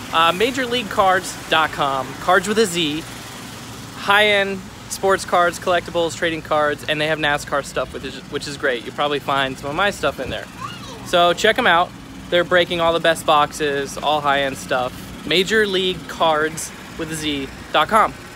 MajorLeagueCards.com, cards with a Z, high-end sports cards, collectibles, trading cards, and they have NASCAR stuff, which is great. You'll probably find some of my stuff in there. So check them out. They're breaking all the best boxes, all high-end stuff. MajorLeagueCards with a Z.com.